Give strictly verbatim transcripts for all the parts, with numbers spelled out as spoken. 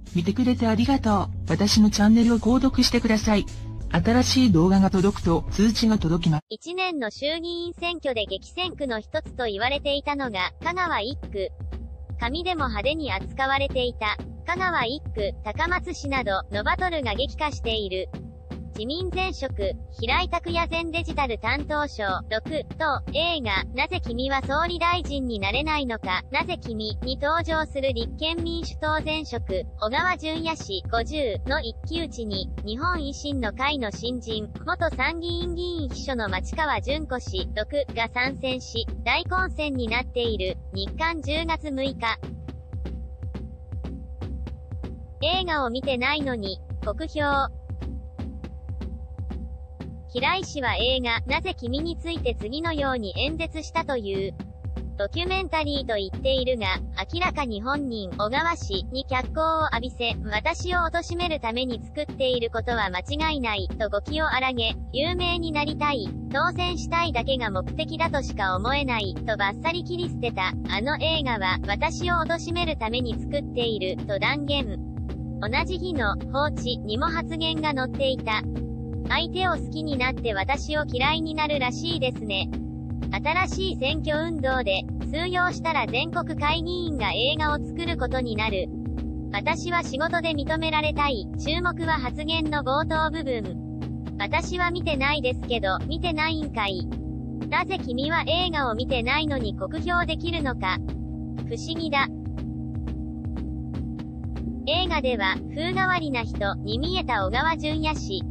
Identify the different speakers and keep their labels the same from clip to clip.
Speaker 1: 見てくれてありがとう。私のチャンネルを購読してください。新しい動画が届くと通知が届きます。
Speaker 2: いちねんの衆議院選挙で激戦区の一つと言われていたのが、香川いっく。紙でも派手に扱われていた、香川いっく、高松市などのバトルが激化している。自民前職、平井拓也前デジタル担当省、ろく、と、映画、なぜ君は総理大臣になれないのか、なぜ君、に登場する立憲民主党前職、小川淳也氏、ごじゅうの一騎打ちに、日本維新の会の新人、元参議院議員秘書の町川淳子氏、ろくが参戦し、大混戦になっている、日刊じゅうがつむいか。映画を見てないのに、酷評。平井氏は映画、なぜ君について次のように演説したという。ドキュメンタリーと言っているが、明らかに本人、小川氏に脚光を浴びせ、私を貶めるために作っていることは間違いない、と語気を荒げ、有名になりたい、当選したいだけが目的だとしか思えない、とバッサリ切り捨てた。あの映画は、私を貶めるために作っている、と断言。同じ日の、放置にも発言が載っていた。相手を好きになって私を嫌いになるらしいですね。新しい選挙運動で、通用したら全国会議員が映画を作ることになる。私は仕事で認められたい。注目は発言の冒頭部分。私は見てないですけど、見てないんかい。なぜ君は映画を見てないのに酷評できるのか。不思議だ。映画では、風変わりな人に見えた小川淳也氏。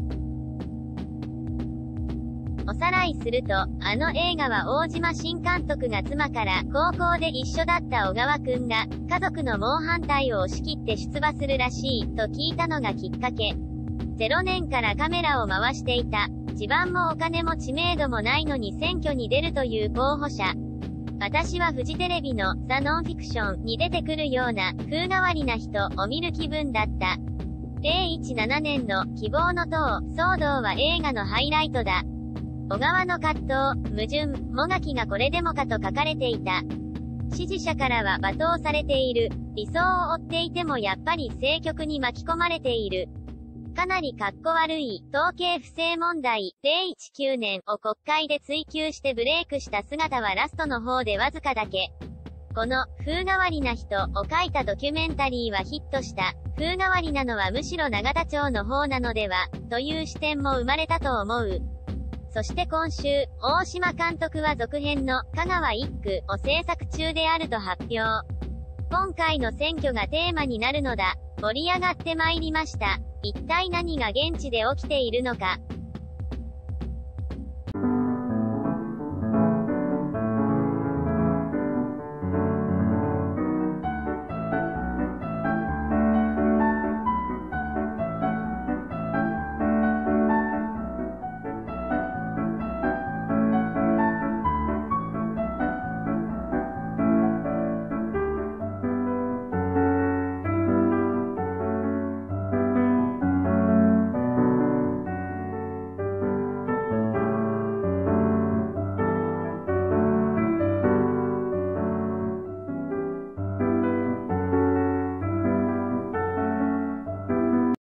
Speaker 2: おさらいすると、あの映画は大島新監督が妻から高校で一緒だった小川くんが家族の猛反対を押し切って出馬するらしいと聞いたのがきっかけ。ゼロねんからカメラを回していた。地盤もお金も知名度もないのに選挙に出るという候補者。私はフジテレビのザ・ノンフィクションに出てくるような風変わりな人を見る気分だった。ゼロいちななねんの希望の党騒動は映画のハイライトだ。小川の葛藤、矛盾、もがきがこれでもかと書かれていた。支持者からは罵倒されている。理想を追っていてもやっぱり政局に巻き込まれている。かなりかっこ悪い、統計不正問題、ゼロいちきゅうねんを国会で追及してブレイクした姿はラストの方でわずかだけ。この、風変わりな人を書いたドキュメンタリーはヒットした。風変わりなのはむしろ永田町の方なのでは、という視点も生まれたと思う。そして今週、大島監督は続編の香川いっくを制作中であると発表。今回の選挙がテーマになるのだ。盛り上がってまいりました。一体何が現地で起きているのか。